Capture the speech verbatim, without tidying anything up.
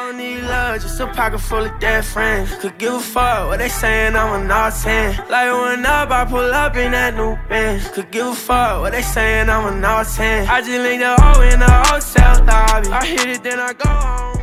don't need love, just a pocket full of dead friends. Could give a fuck what they saying, I'm an all ten. Like when up, I pull up in that new Benz. Could give a fuck what they saying, I'm an all ten. I just linked the hoe in the hotel lobby. I hit it, then I go home.